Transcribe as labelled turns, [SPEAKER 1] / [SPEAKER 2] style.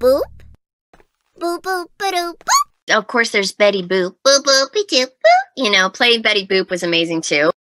[SPEAKER 1] Boop. Boop, boop, ba-doop, boop.
[SPEAKER 2] Of course, there's Betty Boop. Boop, boop, be doop, boop. You know, playing Betty Boop was amazing too.